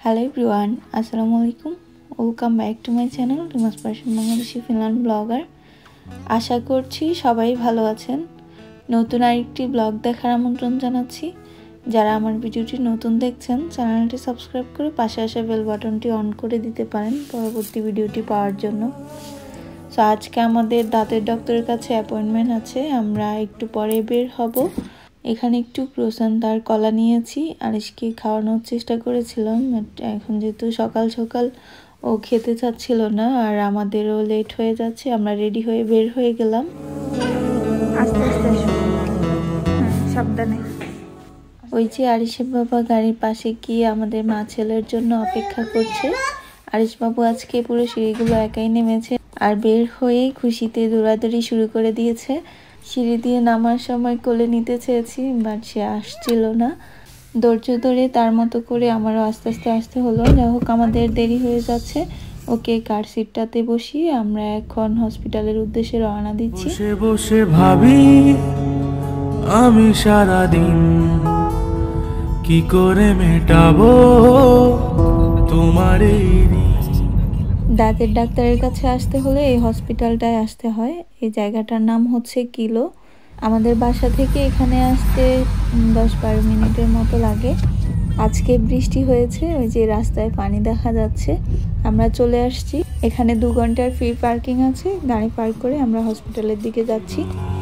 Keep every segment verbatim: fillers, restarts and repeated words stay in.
Hello everyone, আসসালামু আলাইকুম। Welcome back to my channel রিমাস পারসন বাংলাদেশি ফিনল্যান্ড ব্লগার। আশা করছি সবাই ভালো আছেন। নতুন আরেকটি ব্লগ দেখার আমন্ত্রণ জানাচ্ছি। যারা আমার ভিডিওটি নতুন দেখছেন চ্যানেলটি সাবস্ক্রাইব করে পাশে আসা বেল বাটনটি অন করে দিতে পারেন পরবর্তী ভিডিওটি পাওয়ার জন্য। সো আজকে আমাদের দাঁতের ডক্টরের কাছে অ্যাপয়েন্টমেন্ট আছে, আমরা একটু পরে বের হব। এখানে একটু ক্রোসান্ট আর কলা নিয়েছি, আরিশকে খাওয়ানোর চেষ্টা করেছিলাম। এখন যেহেতু সকাল সকাল ও খেতে চাচ্ছিল না আর আমাদেরও লেট হয়ে যাচ্ছে, আমরা রেডি হয়ে বের হয়ে গেলাম। আস্তে আস্তে সাবধানে। ওই যে আরিশের বাবা গাড়ির পাশে গিয়ে আমাদের মা ছেলের জন্য অপেক্ষা করছে। আরিশ বাবু আজকে পুরো সিঁড়িগুলো একাই নেমেছে আর বের হয়েই খুশিতে দৌড়াদৌড়ি শুরু করে দিয়েছে। সিঁড়ি দিয়ে নামার সময় কোলে নিতে চেয়েছি, বাট সে আসছিল না। ধৈর্য ধরে তার মতো করে আমারও আস্তে আস্তে আসতে হলো। যাই হোক, আমাদের দেরি হয়ে যাচ্ছে। ওকে কার সিটটাতে বসিয়ে আমরা এখন হসপিটালের উদ্দেশ্যে রওনা দিচ্ছি। বসে বসে ভাবি আমি সারাদিন কি করে মেটাবো তোমার এই দাঁতের ডাক্তারের কাছে আসতে হলে এই হসপিটালটায় আসতে হয়। এই জায়গাটার নাম হচ্ছে কিলো। আমাদের বাসা থেকে এখানে আসতে দশ বারো মিনিটের মতো লাগে। আজকে বৃষ্টি হয়েছে, ওই যে রাস্তায় পানি দেখা যাচ্ছে। আমরা চলে আসছি। এখানে দু ঘন্টার ফ্রি পার্কিং আছে, গাড়ি পার্ক করে আমরা হসপিটালের দিকে যাচ্ছি।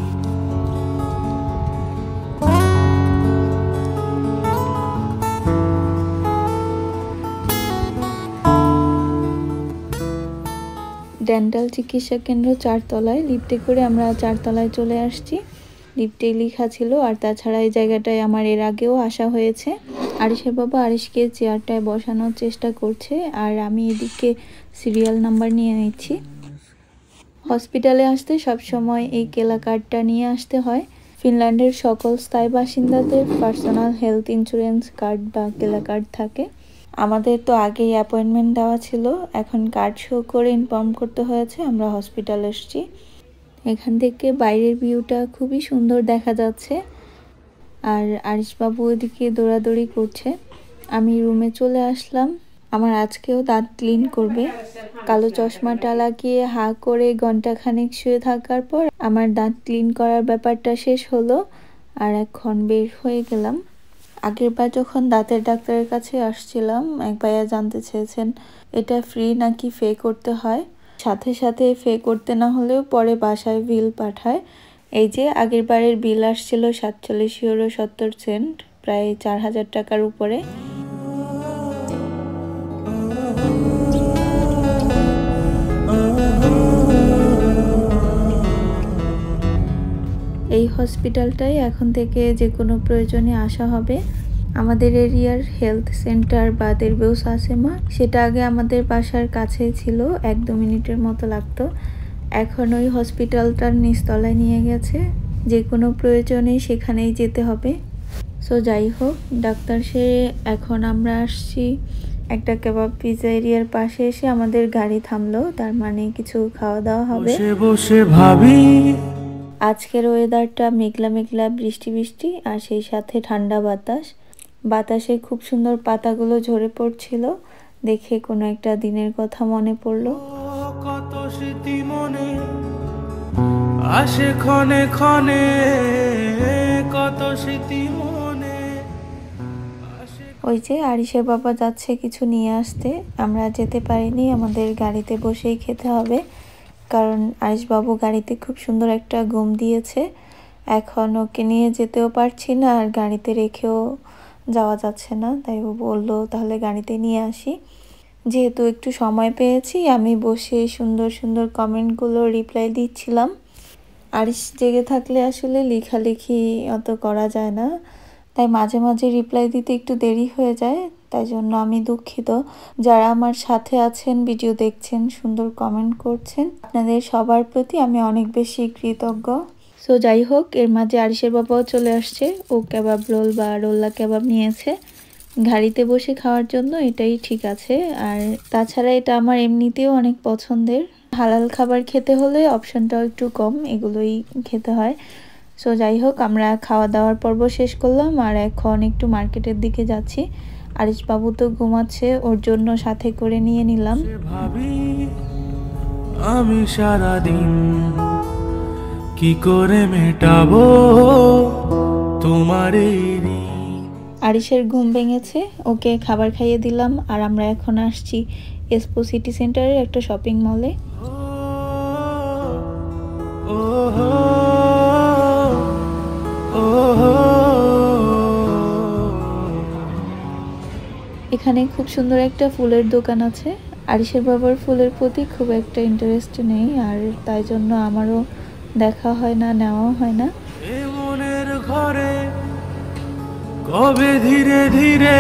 ডেন্টাল চিকিৎসা কেন্দ্র চারতলায়। লিফটে করে আমরা চারতলায় চলে আসছি। লিফটে লেখা ছিল। আর তাছাড়া এই জায়গাটায় আমার এর আগেও আসা হয়েছে। আরিশের বাবা আরিশকে চেয়ারটায় বসানোর চেষ্টা করছে আর আমি এদিকে সিরিয়াল নাম্বার নিয়ে নিচ্ছি। হসপিটালে আসতে সবসময় এই কেলা কার্ডটা নিয়ে আসতে হয়। ফিনল্যান্ডের সকল স্থায়ী বাসিন্দাদের পার্সোনাল হেলথ ইন্স্যুরেন্স কার্ড বা কেলা কার্ড থাকে। আমাদের তো আগেই অ্যাপয়েন্টমেন্ট দেওয়া ছিল, এখন কার্ড শো করে ইনফর্ম করতে হয়েছে আমরা হসপিটাল এসেছি। এখান থেকে বাইরের ভিউটা খুবই সুন্দর দেখা যাচ্ছে। আর আরিশবাবু ওদিকে দৌড়াদৌড়ি করছে। আমি রুমে চলে আসলাম। আমার আজকেও দাঁত ক্লিন করবে। কালো চশমাটা লাগিয়ে হা করে ঘন্টাখানেক শুয়ে থাকার পর আমার দাঁত ক্লিন করার ব্যাপারটা শেষ হলো আর এখন বের হয়ে গেলাম। আগের বার যখন দাঁতের ডাক্তারের কাছে আসছিলাম, এক ভাইয়া জানতে চেয়েছেন এটা ফ্রি নাকি পে করতে হয়। সাথে সাথে পে করতে না হলেও পরে বাসায় বিল পাঠায়। এই যে আগের বারের বিল আসছিল সাতচল্লিশ ইউরো সত্তর সেন্ট, প্রায় চার হাজার টাকার উপরে। এই হসপিটালটাই এখন থেকে যে কোনো প্রয়োজনে আসা হবে। আমাদের এরিয়ার হেলথ সেন্টার বা দেরবেউস আসেমা, সেটা আগে আমাদের বাসার কাছেই ছিল, এক দু মিনিটের মতো লাগতো। এখন ওই হসপিটালটার নিচতলায় নিয়ে গেছে, যে কোনো প্রয়োজনে সেখানেই যেতে হবে। সো যাই হোক, ডাক্তার সেরে এখন আমরা আসছি একটা কেবাব পিৎজা এরিয়ার পাশে এসে আমাদের গাড়ি থামলো, তার মানে কিছু খাওয়া দাওয়া হবে। বসে বসে ভাবি আজকের ওয়েদারটা মেঘলা মেঘলা, বৃষ্টি বৃষ্টি আর সেই সাথে ঠান্ডা বাতাস। বাতাসে খুব সুন্দর পাতাগুলো ঝরে পড়ছিল, দেখে কোনো একটা দিনের কথা মনে পড়লো। কত স্মৃতি মনে আসে ক্ষণে ক্ষণে, কত স্মৃতি মনে আসে। ওই যে আরিশের বাবা যাচ্ছে কিছু নিয়ে আসতে, আমরা যেতে পারিনি, আমাদের গাড়িতে বসেই খেতে হবে। কারণ আরিশবাবু গাড়িতে খুব সুন্দর একটা ঘুম দিয়েছে। এখন ওকে নিয়ে যেতেও পারছি না আর গাড়িতে রেখেও যাওয়া যাচ্ছে না, তাই ও বললো তাহলে গাড়িতে নিয়ে আসি। যেহেতু একটু সময় পেয়েছি, আমি বসে সুন্দর সুন্দর কমেন্টগুলো রিপ্লাই দিচ্ছিলাম। আরিশ জেগে থাকলে আসলে লেখালেখি অত করা যায় না, তাই মাঝে মাঝে রিপ্লাই দিতে একটু দেরি হয়ে যায়। তাই জন্য আমি দুঃখিত। যারা আমার সাথে আছেন, ভিডিও দেখছেন, সুন্দর কমেন্ট করছেন, আপনাদের সবার প্রতি আমি অনেক বেশি কৃতজ্ঞ। সো যাই হোক, এর মাঝে আরিশের বাবাও চলে আসছে। ও কেবাব রোল বা রোল্লা কেবাব নিয়েছে গাড়িতে বসে খাওয়ার জন্য, এটাই ঠিক আছে। আর তাছাড়া এটা আমার এমনিতেও অনেক পছন্দের। হালাল খাবার খেতে হলে অপশনটাও একটু কম, এগুলোই খেতে হয়। সো যাই হোক, আমরা খাওয়া দাওয়ার পর্ব শেষ করলাম আর এখন একটু মার্কেটের দিকে যাচ্ছি। আরিশ বাবু তো ঘুমাচ্ছে, ওর জন্য সাথে করে নিয়ে নিলাম। ভাবি আমি সারাদিন কি করে মেটাবো তোমার এই ঋণ। আরিশের ঘুম ভেঙেছে, ওকে খাবার খাইয়ে দিলাম। আর আমরা এখন আসছি এসপো সিটি সেন্টারের একটা শপিং মলে। এখানে খুব সুন্দর একটা ফুলের দোকান আছে। আরিশের বাবার ফুলের প্রতি খুব একটা ইন্টারেস্ট নেই, আর তাই জন্য আমারও দেখা হয় না, নেওয়া হয় না। মনের ঘরে কবে ধীরে ধীরে,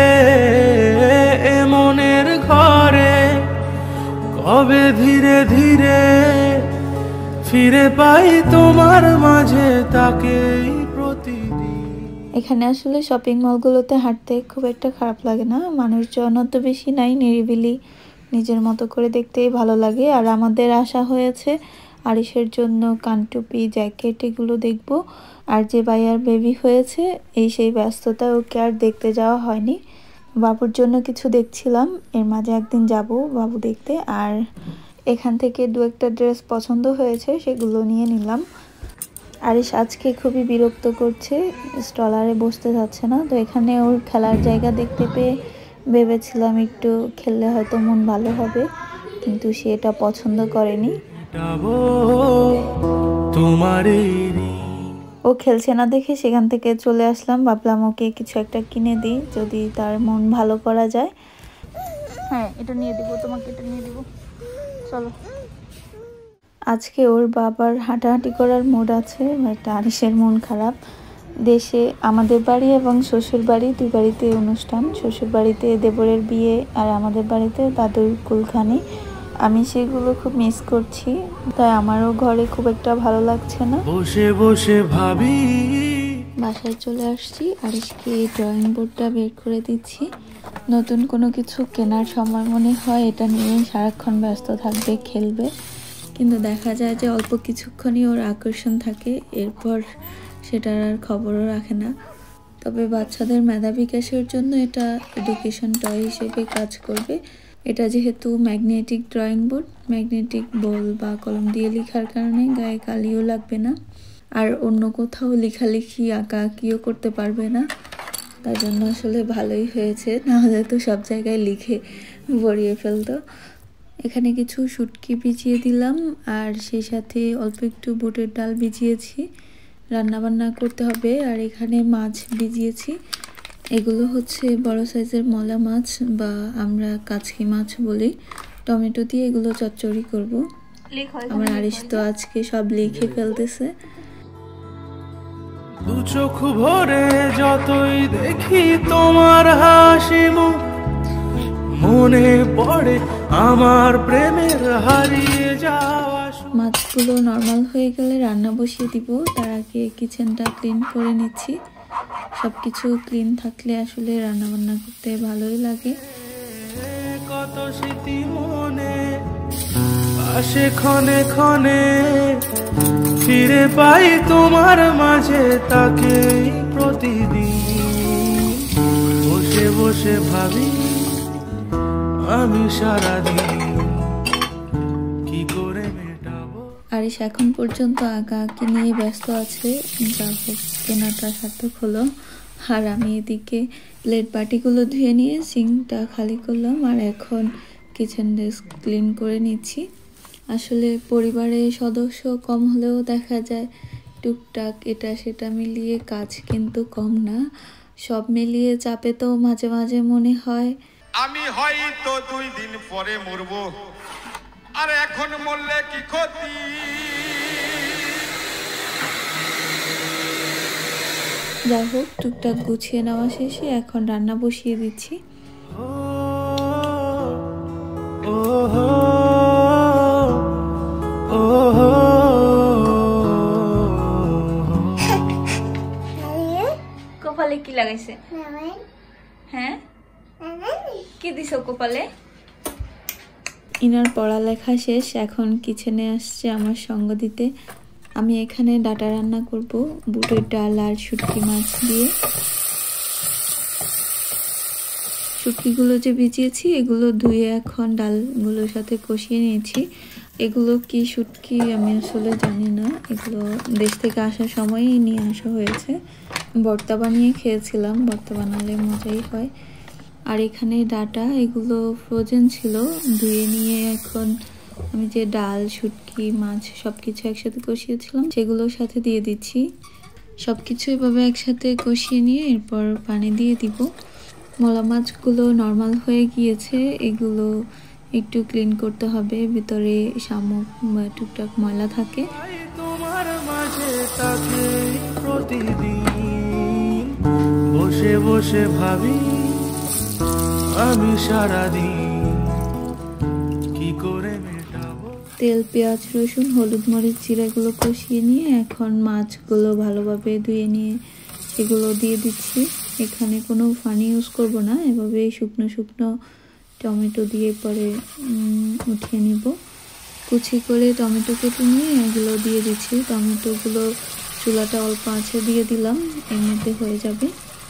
মনের ঘরে কবে ধীরে ধীরে ফিরে পাই তোমার মাঝে তাকেই প্রতিদিন। এখানে আসলে শপিং মলগুলোতে হাঁটতে খুব একটা খারাপ লাগে না, মানুষজন অত বেশি নাই, নিরিবিলি, নিজের মতো করে দেখতেই ভালো লাগে। আর আমাদের আশা হয়েছে আরিশের জন্য কানটুপি, জ্যাকেট এগুলো দেখব। আর যে ভাইয়ার বেবি হয়েছে, এই সেই ব্যস্ততা, ওকে আর দেখতে যাওয়া হয়নি। বাবুর জন্য কিছু দেখছিলাম, এর মাঝে একদিন যাব বাবু দেখতে। আর এখান থেকে দু একটা ড্রেস পছন্দ হয়েছে, সেগুলো নিয়ে নিলাম। আরিশ আজকে খুবই বিরক্ত করছে, স্টলারে বসতে যাচ্ছে না। তো এখানে ওর খেলার জায়গা দেখতে পেয়ে ভেবেছিলাম একটু খেললে হয়তো মন ভালো হবে, কিন্তু সে এটা পছন্দ করেনি। ও খেলছে না দেখে সেখান থেকে চলে আসলাম, ভাবলাম ওকে কিছু একটা কিনে দিই, যদি তার মন ভালো করা যায়। হ্যাঁ, এটা নিয়ে দিব তোমাকে, এটা নিয়ে দিব, চলো। আজকে ওর বাবার হাঁটাহাঁটি করার মুড আছে, বাট আরিশের মন খারাপ। দেশে আমাদের বাড়ি এবং শ্বশুর বাড়ি, দুই বাড়িতে অনুষ্ঠান। শ্বশুর বাড়িতে দেবরের বিয়ে, আর আমাদের বাড়িতে দাদুর কুলখানি। আমি সেগুলো খুব মিস করছি, তাই আমারও ঘরে খুব একটা ভালো লাগছে না। বসে বসে ভাবি। বাসায় চলে আসছি, আরিশকে ড্রয়িং বোর্ডটা বের করে দিচ্ছি। নতুন কোনো কিছু কেনার সময় মনে হয় এটা নিয়ে সারাক্ষণ ব্যস্ত থাকবে, খেলবে, কিন্তু দেখা যায় যে অল্প কিছুক্ষণই ওর আকর্ষণ থাকে, এরপর সেটার আর খবরও রাখে না। তবে বাচ্চাদের মেধা বিকাশের জন্য এটা এডুকেশন টয় হিসেবে কাজ করবে। এটা যেহেতু magnetic drawing board, magnetic ball বা কলম দিয়ে লেখার কারণে গায়ে কালিও লাগবে না, আর অন্য কোথাও লেখালেখি আঁকা আঁকিও করতে পারবে না। তার জন্য আসলে ভালোই হয়েছে, নাহলে তো সব জায়গায় লিখে ভরিয়ে ফেলতো। এখানে কিছু শুটকি ভিজিয়ে দিলাম, আর সেই সাথে অল্প একটু বুটের ডাল ভিজিয়েছি, রান্নাবান্না করতে হবে। আর এখানে মাছ ভিজিয়েছি, এগুলো হচ্ছে বড় সাইজের মলা মাছ বা আমরা কাচকি মাছ বলি। টমেটো দিয়ে এগুলো চচ্চড়ি করব। আমার আরিশ তো আজকে সব লিখে ফেলতেছে। দু চোখ ভরে যতই দেখি তোমার হাসি মুখ, মনে পড়ে আমার প্রেমের হারিয়ে যাওয়া। মাছগুলো নর্মাল হয়ে গেলে রান্না বসিয়ে দিব, তার আগে কিচেনটা ক্লিন করে নিচ্ছি। সব কিছু ক্লিন থাকলে আসলে রান্না বান্না করতে ভালোই লাগে। কত স্মৃতি মনে আসে ক্ষণে ক্ষণে, ফিরে পাই তোমার মাঝে তাকে প্রতিদিন। বসে বসে ভাবি আমি সারাদিন কি করে মেটাবো। আরিশ এখন পর্যন্ত আঁকা আঁকি নিয়ে ব্যস্ত আছে, যা হোক কেনাটা সার্থক হলো। আর আমি এদিকে প্লেট বাটিগুলো ধুয়ে নিয়ে সিঙ্কটা খালি করলাম, আর এখন কিচেন ডেস্ক ক্লিন করে নিচ্ছি। আসলে পরিবারে সদস্য কম হলেও দেখা যায় টুকটাক এটা সেটা মিলিয়ে কাজ কিন্তু কম না। সব মিলিয়ে চাপে তো মাঝে মাঝে মনে হয় আমি হয়তো দুই দিন পরে মরব, আর এখন মরলে কি ক্ষতি। যাই হোক, টুকটাক গুছিয়ে নেওয়া শেষে এখন রান্না বসিয়ে দিচ্ছি। কপালে কি লাগাইছে? হ্যাঁ, কি দিছো কপালে? ইনার পড়ালেখা শেষ, এখন কিচেনে আসছে আমার সঙ্গ দিতে। আমি এখানে ডাটা রান্না করব বুটের ডাল আর শুটকি মাছ দিয়ে। শুটকিগুলো যে ভিজিয়েছি এগুলো ধুয়ে এখন ডালগুলোর সাথে কষিয়ে নিয়েছি। এগুলো কি শুটকি আমি আসলে জানি না, এগুলো দেশ থেকে আসার সময়ই নিয়ে আসা হয়েছে। ভর্তা বানিয়ে খেয়েছিলাম, ভর্তা বানালে মজাই হয়। আর এখানে ডাটা, এগুলো ফ্রোজেন ছিল, ধুয়ে নিয়ে এখন আমি যে ডাল, শুটকি, মাছ সব কিছু একসাথে কষিয়েছিলাম সেগুলোর সাথে দিয়ে দিচ্ছি। সব কিছু এভাবে একসাথে কষিয়ে নিয়ে এরপর পানি দিয়ে দিব। মলা মাছগুলো নর্মাল হয়ে গিয়েছে, এগুলো একটু ক্লিন করতে হবে, ভিতরে শামুক বা টুকটাক ময়লা থাকে। তোমার মাঝে তাকে প্রতিদিন বসে বসে ভাবি আমি সারাদিন কি করে মেটাবো। তেল, পেঁয়াজ, রসুন, হলুদ, মরিচ, জিরাগুলো কষিয়ে নিয়ে এখন মাছগুলো ভালোভাবে ধুয়ে নিয়ে সেগুলো দিয়ে দিচ্ছি। এখানে কোনো পানি ইউজ করব না, এভাবে শুকনো শুকনো টমেটো দিয়ে পরে উঠিয়ে নিব। কুচি করে টমেটো কেটে নিয়ে এগুলো দিয়ে দিচ্ছি। টমেটোগুলো চুলাটা অল্প আছে দিয়ে দিলাম, এর মধ্যে হয়ে যাবে।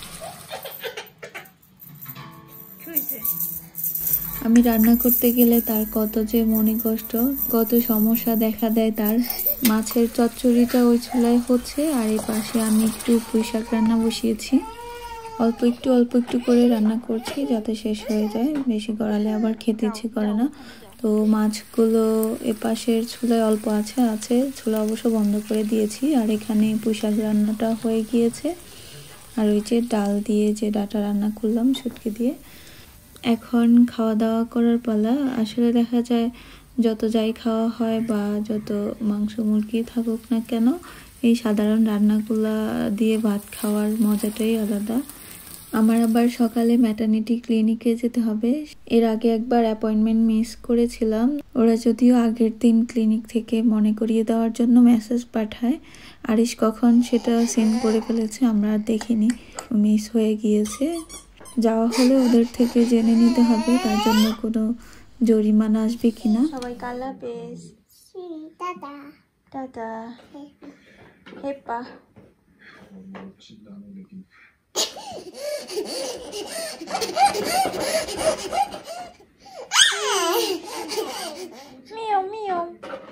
আমি রান্না করতে গেলে তার কত যে মনে কষ্ট, কত সমস্যা দেখা দেয় তার। মাছের চচ্চড়িটা ওই চুলায় হচ্ছে, আর এই পাশে আমি একটু পুঁই শাক রান্না বসিয়েছি। অল্প একটু অল্প একটু করে রান্না করছি যাতে শেষ হয়ে যায়, বেশি গড়ালে আবার খেতে ইচ্ছে করে না। তো মাছগুলো এ পাশের চুলায় অল্প আছে আছে চুলা অবশ্য বন্ধ করে দিয়েছি। আর এখানে পুঁই শাক রান্নাটা হয়ে গিয়েছে, আর ওই যে ডাল দিয়ে যে ডাটা রান্না করলাম শুটকি দিয়ে। এখন খাওয়া দাওয়া করার পালা। আসলে দেখা যায় যত যাই খাওয়া হয় বা যত মাংস মুরগি থাকুক না কেন, এই সাধারণ রান্নাগুলা দিয়ে ভাত খাওয়ার মজাটাই আলাদা। আমার আবার সকালে ম্যাটারনিটি ক্লিনিকে যেতে হবে। এর আগে একবার অ্যাপয়েন্টমেন্ট মিস করেছিলাম। ওরা যদিও আগের দিন ক্লিনিক থেকে মনে করিয়ে দেওয়ার জন্য মেসেজ পাঠায়, আরিশ কখন সেটা সেন্ড করে ফেলেছে আমরা আর দেখিনি, মিস হয়ে গিয়েছে। যাওয়া হলে ওদের থেকে জেনে নিতে হবে তার জন্য কোনো জরিমানা আসবে কিনা। সবাই কালা পেস টাটা টাটা হেপা। মিয়াও মিয়াও।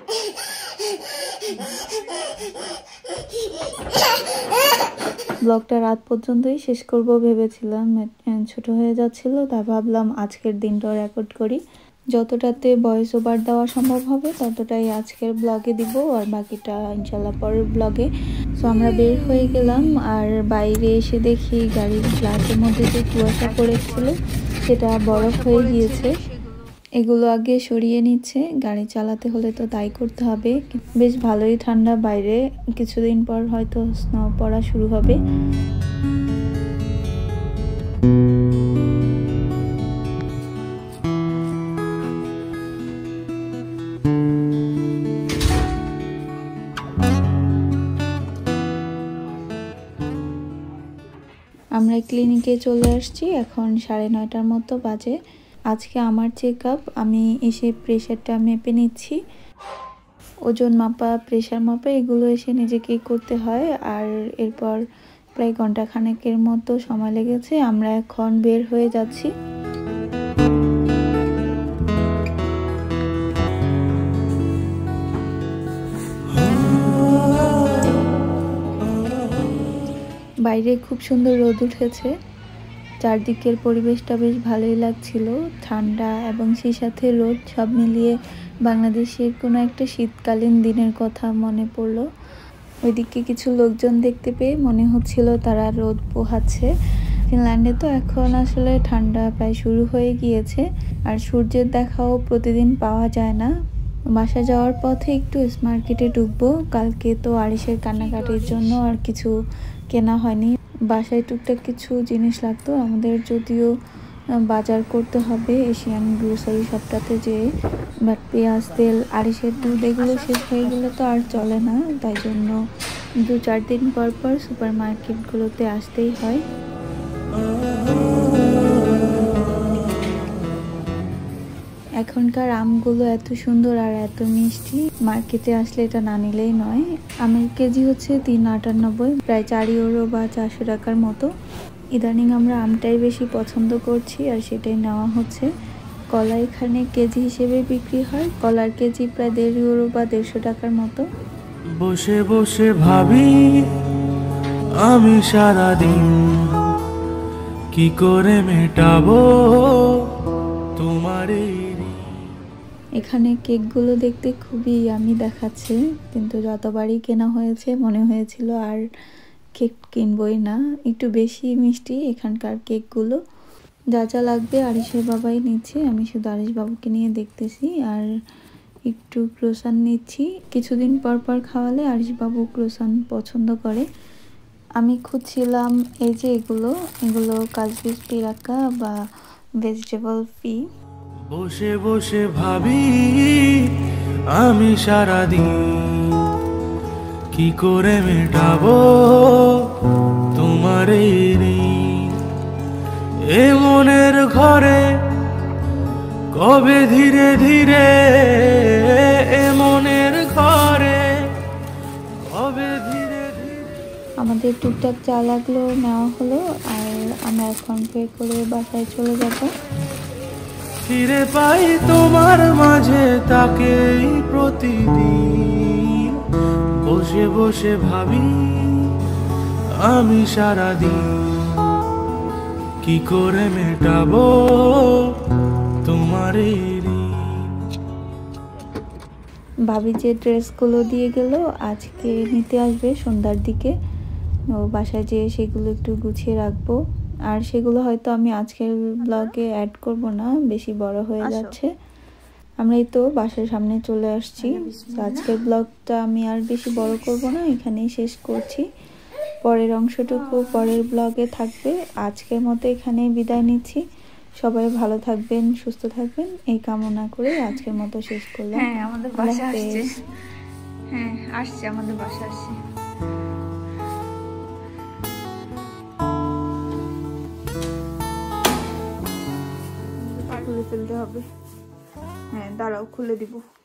ব্লগটা রাত পর্যন্তই শেষ করব ভেবেছিলাম, ছোট হয়ে যাচ্ছিল, তাই ভাবলাম আজকের দিনটা রেকর্ড করি। যতটাতে ভয়েস ওভার দেওয়া সম্ভব হবে ততটাই আজকের ব্লগে দিব, আর বাকিটা ইনশাল্লাহ পরের ব্লগে। সো আমরা বের হয়ে গেলাম, আর বাইরে এসে দেখি গাড়ির গ্লাসের মধ্যে যে কুয়াশা পড়েছিল সেটা বরফ হয়ে গিয়েছে। এগুলো আগে সরিয়ে নিচ্ছে, গাড়ি চালাতে হলে তো তাই করতে হবে। বেশ ভালোই ঠান্ডা বাইরে, কিছুদিন পর হয়তো স্নো পড়া শুরু হবে। আমরা ক্লিনিকে চলে আসছি, এখন সাড়ে নয়টার মতো বাজে। আজকে আমার চেক আপ, আমি এসে প্রেশারটা মেপে নিচ্ছি। ওজন মাপা, প্রেশার মাপা এগুলো এসে নিজেকেই করতে হয়, আর এরপর প্রায় ঘন্টা খানেকের মতো সময় লেগেছে। আমরা এখন বের হয়ে যাচ্ছি। বাইরে খুব সুন্দর রোদ উঠেছে, চারদিকের পরিবেশটা বেশ ভালোই লাগছিল, ঠান্ডা এবং সেই সাথে রোদ, সব মিলিয়ে বাংলাদেশের কোনো একটা শীতকালীন দিনের কথা মনে পড়লো। ওইদিকে কিছু লোকজন দেখতে পেয়ে মনে হচ্ছিল তারা রোদ পোহাচ্ছে। ফিনল্যান্ডে তো এখন আসলে ঠান্ডা প্রায় শুরু হয়ে গিয়েছে, আর সূর্যের দেখাও প্রতিদিন পাওয়া যায় না। বাসা যাওয়ার পথে একটু মার্কেটে ঢুকবো, কালকে তো আরিশের কান্নাকাটির জন্য আর কিছু কেনা হয়নি। বাসায় টুকটাক কিছু জিনিস লাগতো আমাদের, যদিও বাজার করতে হবে এশিয়ান গ্রোসারি শপটাতে যেয়ে, বাট পেঁয়াজ, তেল, আরিশের দুধ এগুলো শেষ হয়ে গেলে তো আর চলে না, তাই জন্য দু চার দিন পর পর সুপার মার্কেটগুলোতে আসতেই হয়। এখনকার আমগুলো এত সুন্দর আর এত মিষ্টি, মার্কেটে আসলে এটা না নিলেই নয়। আমের কেজি হচ্ছে তিন আটানব্বই, প্রায় চার ইউরো বা চারশো টাকার মতো। ইদানিং আমরা আমটাই বেশি পছন্দ করছি আর সেটাই নেওয়া হচ্ছে। কলা এখানে কেজি হিসেবে বিক্রি হয়, কলার কেজি প্রায় দেড় ইউরো বা দেড়শো টাকার মতো। বসে বসে ভাবি আমি সারাদিন কি করে মেটাবো তোমার এই ঋণ। এখানে কেকগুলো দেখতে খুবই ইয়ামি দেখাচ্ছে, কিন্তু যতবারই কেনা হয়েছে মনে হয়েছিল আর কেক কিনবই না, একটু বেশি মিষ্টি এখানকার কেকগুলো। যা যা লাগবে আরিশের বাবাই নিচ্ছে, আমি শুধু আরিশ বাবুকে নিয়ে দেখতেছি আর একটু ক্রোসান নিচ্ছি। কিছুদিন পর পর খাওয়ালে আরিশ বাবু ক্রোসান পছন্দ করে। আমি খুঁজছিলাম এই যে এগুলো এগুলো কাজবিজ পিরাক্কা বা ভেজিটেবল ফি। বসে বসে ভাবি আমি সারাদিন কি করে মেটাবো তোমার এই ঋণ। এ মনের ঘরে কবে ধীরে ধীরে, এ মনের ঘরে কবে ধীরে ধীরে। আমাদের টুকটাক চা লাগলো নেওয়া হলো আর আমরা এখন পে করে বাসায় চলে যাব। ফিরে পাই তোমার মাঝে তাকেই প্রতিদিন, বসে বসে ভাবি আমি সারাদিন কি করে মেটাবো তোমার এই ঋণ। ভাবি যে ড্রেসগুলো দিয়ে গেল আজকে নিতে আসবে সন্ধ্যার দিকে, ও বাসায় যেয়ে সেগুলো একটু গুছিয়ে রাখবো। আর সেগুলো হয়তো আমি আজকের ব্লগে অ্যাড করব না, বেশি বড় হয়ে যাচ্ছে। আমরা এই তো বাসার সামনে চলে আসছি। আজকের ব্লগটা আমি আর বেশি বড় করব না, এখানেই শেষ করছি। পরের অংশটুকু পরের ব্লগে থাকবে। আজকের মতো এখানেই বিদায় নিচ্ছি। সবাই ভালো থাকবেন, সুস্থ থাকবেন এই কামনা করে আজকের মতো শেষ করলাম। হ্যাঁ আমাদের বাসা আসছে, হ্যাঁ আসছে আমাদের বাসা আসছে। খুলে ফেলতে হবে, হ্যাঁ দাঁড়াও খুলে দিব।